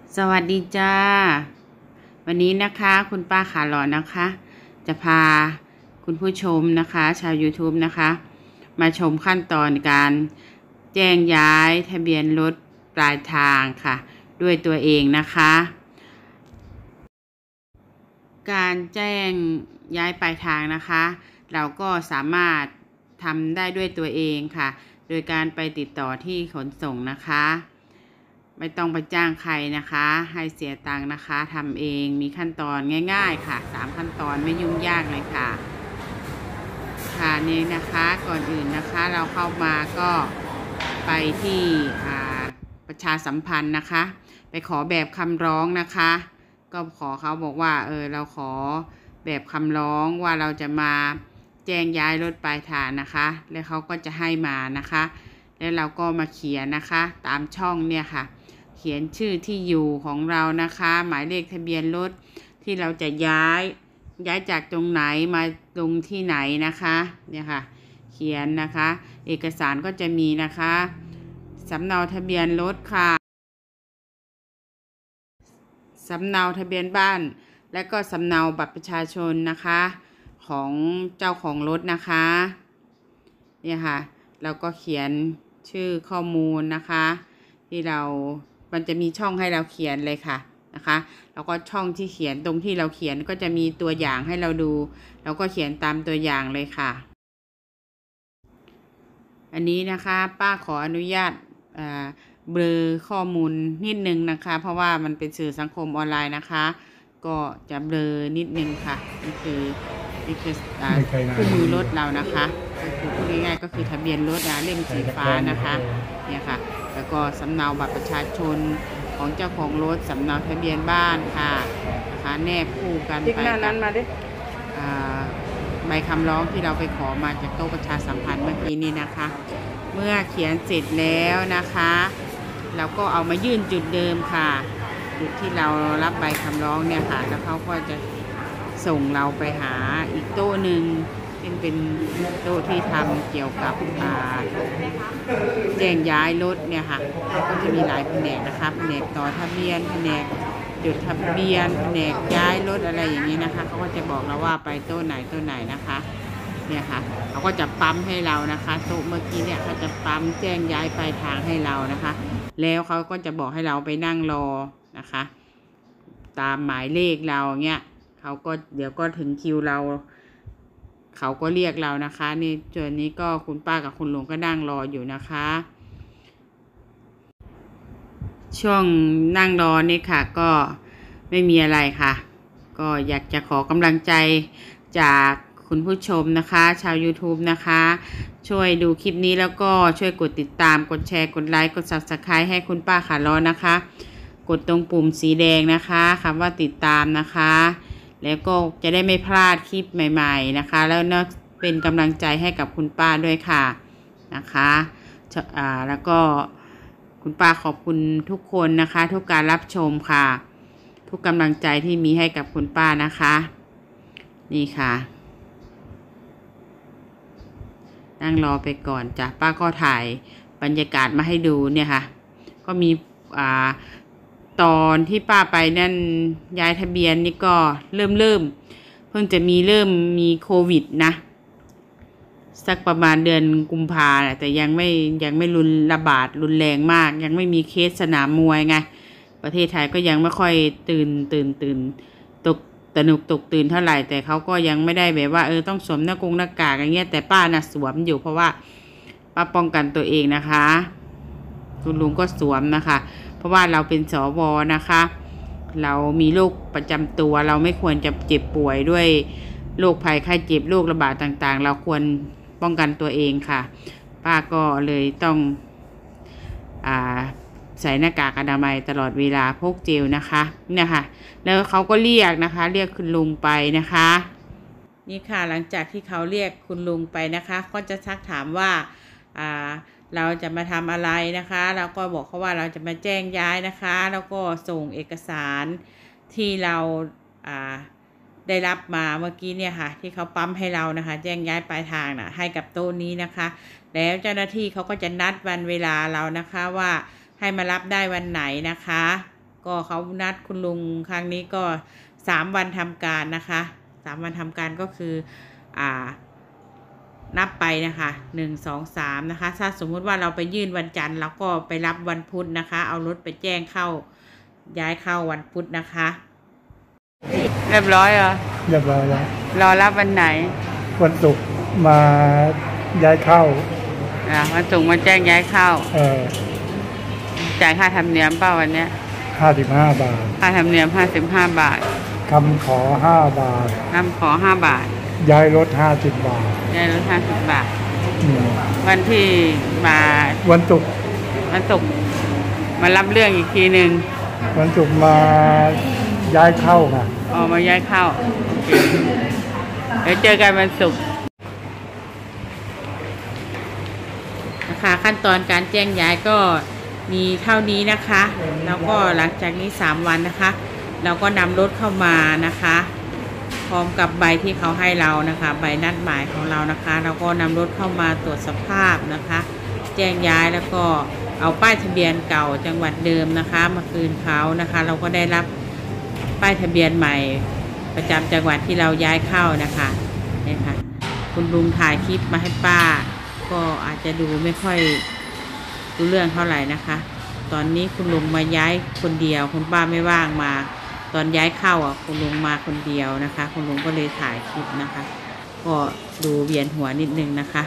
สวัสดีจ้าวันนี้นะคะคุณป้าขาหล่อนะคะ จะพาคุณผู้ชมนะคะชาว YouTube นะคะมาชมขั้นตอนการแจ้งย้ายทะเบียนรถปลายทางค่ะด้วยตัวเองนะคะการแจ้งย้ายปลายทางนะคะเราก็สามารถทำได้ด้วยตัวเองค่ะโดยการไปติดต่อที่ขนส่งนะคะไม่ต้องไปจ้างใครนะคะให้เสียตังค์นะคะทำเองมีขั้นตอนง่ายๆค่ะ3ขั้นตอนไม่ยุ่งยากเลยค่ะค่ะนี่นะคะก่อนอื่นนะคะเราเข้ามาก็ไปที่ประชาสัมพันธ์นะคะไปขอแบบคำร้องนะคะก็ขอเขาบอกว่าเราขอแบบคำร้องว่าเราจะมาแจ้งย้ายรถปลายทางนะคะแล้วเขาก็จะให้มานะคะแล้วเราก็มาเขียนนะคะตามช่องเนี่ยค่ะเขียนชื่อที่อยู่ของเรานะคะหมายเลขทะเบียนรถที่เราจะย้ายจากตรงไหนมาตรงที่ไหนนะคะเนี่ยค่ะเขียนนะคะเอกสารก็จะมีนะคะสำเนาทะเบียนรถค่ะสำเนาทะเบียนบ้านและก็สำเนาบัตรประชาชนนะคะของเจ้าของรถนะคะเนี่ยค่ะเราก็เขียนชื่อข้อมูลนะคะที่มันจะมีช่องให้เราเขียนเลยค่ะนะคะแล้วก็ช่องที่เขียนตรงที่เราเขียนก็จะมีตัวอย่างให้เราดูเราก็เขียนตามตัวอย่างเลยค่ะอันนี้นะคะป้าขออนุญาตเบลอข้อมูลนิดนึงนะคะเพราะว่ามันเป็นสื่อสังคมออนไลน์นะคะก็จะเบลอนิดนึงค่ะนี่คือคู่มือรถเรานะคะก็คือพูดง่ายๆก็คือทะเบียนรถเล่มสีฟ้านะคะเนี่ยค่ะแล้วก็สำเนาบัตรประชาชนของเจ้าของรถสำเนาทะเบียนบ้านค่ะนะคะแนบคู่กันไปกับใบคำร้องที่เราไปขอมาจากโต๊ะประชาสัมพันธ์เมื่อกี้นี้นะคะเมื่อเขียนเสร็จแล้วนะคะเราก็เอามายื่นจุดเดิมค่ะจุดที่เรารับใบคำร้องเนี่ยค่ะแล้วเขาก็จะส่งเราไปหาอีกโต๊ะหนึ่งซึ่งเป็นโต๊ะที่ทำเกี่ยวกับแจ้งย้ายรถเนี่ยค่ะก็จะมีหลายแผนกนะคะแผนกต่อทะเบียนแผนกจดทะเบียนแผนกย้ายรถอะไรอย่างนี้นะคะเขาก็จะบอกเราว่าไปโต๊ะไหนนะคะเนี่ยค่ะเขาก็จะปั๊มให้เรานะคะโต๊ะเมื่อกี้เนี่ยเขาจะปั๊มแจ้งย้ายปลายทางให้เรานะคะแล้วเขาก็จะบอกให้เราไปนั่งรอนะคะตามหมายเลขเราเนี่ยเขาก็เดี๋ยวก็ถึงคิวเราเขาก็เรียกเรานะคะนี่จุดนี้ก็คุณป้ากับคุณลุงก็นั่งรออยู่นะคะช่วงนั่งรอนี่ค่ะก็ไม่มีอะไรค่ะก็อยากจะขอกำลังใจจากคุณผู้ชมนะคะชาว YouTube นะคะช่วยดูคลิปนี้แล้วก็ช่วยกดติดตามกดแชร์กดไลค์กด Subscribe ให้คุณป้าขาล้อนะคะกดตรงปุ่มสีแดงนะคะคำว่าติดตามนะคะแล้วก็จะได้ไม่พลาดคลิปใหม่ๆนะคะแล้วก็เป็นกำลังใจให้กับคุณป้าด้วยค่ะนะคะแล้วก็คุณป้าขอบคุณทุกคนนะคะทุกการรับชมค่ะทุกกำลังใจที่มีให้กับคุณป้านะคะนี่ค่ะนั่งรอไปก่อนจ้ะป้าก็ถ่ายบรรยากาศมาให้ดูเนี่ยค่ะก็มีตอนที่ป้าไปนั่นย้ายทะเบียนนี่ก็เริ่มเพิ่งจะเริ่มมีโควิดนะสักประมาณเดือนกุมภาแต่ยังไม่ระบาดรุนแรงมากยังไม่มีเคสสนามมวยไงประเทศไทยก็ยังไม่ค่อยตื่นตกตื่นเท่าไหร่แต่เขาก็ยังไม่ได้แบบว่าต้องสวมหน้ากากอย่างเงี้ยแต่ป้าน่ะสวมอยู่เพราะว่าป้าป้องกันตัวเองนะคะคุณลุงก็สวมนะคะเพราะว่าเราเป็นสวนะคะเรามีโรคประจำตัวเราไม่ควรจะเจ็บป่วยด้วยโรคภัยไข้เจ็บโรคระบาดต่างๆเราควรป้องกันตัวเองค่ะป้าก็เลยต้องใส่หน้ากากอนามัยตลอดเวลาพกเจลนะคะเนี่ยค่ะแล้วเขาก็เรียกนะคะเรียกคุณลุงไปนะคะนี่ค่ะหลังจากที่เขาเรียกคุณลุงไปนะคะก็จะซักถามว่าเราจะมาทำอะไรนะคะเราก็บอกเขาว่าเราจะมาแจ้งย้ายนะคะแล้วก็ส่งเอกสารที่เราได้รับมาเมื่อกี้เนี่ยค่ะที่เขาปั๊มให้เรานะคะแจ้งย้ายปลายทางนะให้กับโต๊ะนี้นะคะแล้วเจ้าหน้าที่เขาก็จะนัดวันเวลาเรานะคะว่าให้มารับได้วันไหนนะคะก็เขานัดคุณลุงครั้งนี้ก็3 วันทำการนะคะ3 วันทำการก็คือนับไปนะคะ1 2 3นะคะถ้าสมมุติว่าเราไปยื่นวันจันทร์แล้วก็ไปรับวันพุธนะคะเอารถไปแจ้งเข้าย้ายเข้าวันพุธนะคะเรียบร้อยเหรอเรียบร้อยแล้วรอรับวันไหนวันศุกร์มาย้ายเข้าวันศุกร์มาแจ้งย้ายเข้าจ่ายค่าธรรมเนียมเปล่าวันเนี้ย 55 บาทค่าธรรมเนียม55 บาทคำขอ5 บาทคำขอ5 บาทย้ายรถ50 บาทย้ายรถ50 บาทวันที่มาวันศุกร์มารับเรื่องอีกทีหนึ่งวันศุกร์มาย้ายเข้าค่ะมาย้ายเข้าเดี๋ยวเจอกันวันศุกร์นะคะขั้นตอนการแจ้งย้ายก็มีเท่านี้นะคะแล้วก็หลังจากนี้3 วันนะคะเราก็นำรถเข้ามานะคะพร้อมกับใบที่เขาให้เรานะคะใบนัดหมายของเรานะคะเราก็นำรถเข้ามาตรวจสภาพนะคะแจ้งย้ายแล้วก็เอาป้ายทะเบียนเก่าจังหวัดเดิมนะคะมาคืนเขานะคะเราก็ได้รับป้ายทะเบียนใหม่ประจำจังหวัดที่เราย้ายเข้านะคะนี่ค่ะคุณลุงถ่ายคลิปมาให้ป้าก็อาจจะดูไม่ค่อยรู้เรื่องเท่าไหร่นะคะตอนนี้คุณลุงมาย้ายคนเดียวคุณป้าไม่ว่างมาตอนย้ายเข้าคุณลุงมาคนเดียวนะคะคุณลุงก็เลยถ่ายคลิปนะคะก็ดูเวียนหัวนิดนึงนะคะ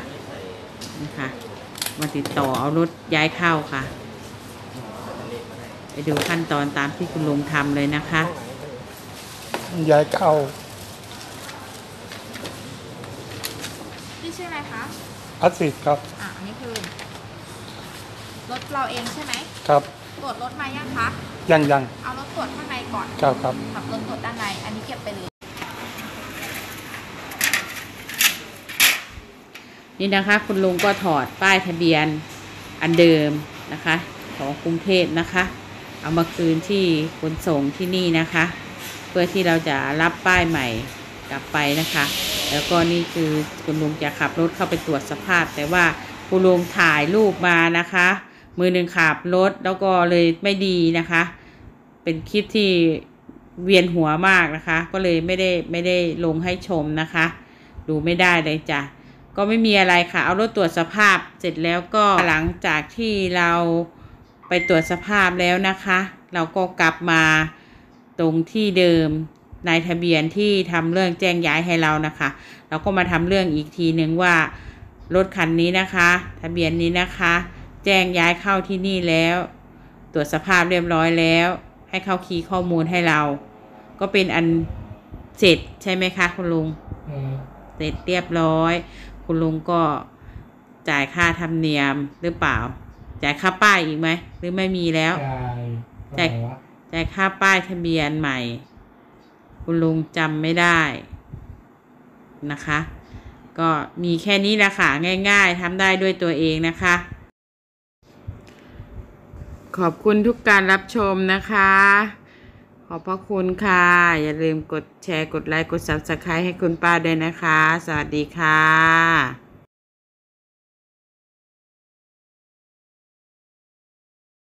มาติดต่อเอารถย้ายเข้าค่ะไปดูขั้นตอนตามที่คุณลุงทำเลยนะคะย้ายเข้าพี่ชื่ออะไรคะอัศวินครับอันนี้คือรถเราเองใช่ไหมครับตรวจรถมายังคะยังเอารถตรวจข้างในก่อนครับขับรถตรวจด้านในอันนี้เก็บไปเลยนี่นะคะคุณลุงก็ถอดป้ายทะเบียนอันเดิมนะคะของกรุงเทพนะคะเอามาคืนที่ขนส่งที่นี่นะคะเพื่อที่เราจะรับป้ายใหม่กลับไปนะคะแล้วก็นี่คือคุณลุงจะขับรถเข้าไปตรวจสภาพแต่ว่าคุณลุงถ่ายรูปมานะคะมือหนึ่งขับรถแล้วก็เลยไม่ดีนะคะเป็นคลิปที่เวียนหัวมากนะคะก็เลยไม่ได้ลงให้ชมนะคะดูไม่ได้เลยจ้ะก็ไม่มีอะไรค่ะเอารถตรวจสภาพเสร็จแล้วก็หลังจากที่เราไปตรวจสภาพแล้วนะคะเราก็กลับมาตรงที่เดิมนายทะเบียนที่ทำเรื่องแจ้งย้ายให้เรานะคะเราก็มาทำเรื่องอีกทีหนึ่งว่ารถคันนี้นะคะทะเบียนนี้นะคะแจ้งย้ายเข้าที่นี่แล้วตรวจสภาพเรียบร้อยแล้วให้เขาคีย์ข้อมูลให้เราก็เป็นอันเสร็จใช่ไหมคะคุณลุงเสร็จเรียบร้อยคุณลุงก็จ่ายค่าธรรมเนียมหรือเปล่าจ่ายค่าป้ายอีกไหมหรือไม่มีแล้วจ่ายค่าป้ายทะเบียนใหม่คุณลุงจำไม่ได้นะคะก็มีแค่นี้แหละค่ะง่ายๆทำได้ด้วยตัวเองนะคะขอบคุณทุกการรับชมนะคะขอบพระคุณค่ะอย่าลืมกดแชร์กดไลค์กด Subscribe ให้คุณป้าด้วยนะคะสวัสดีค่ะ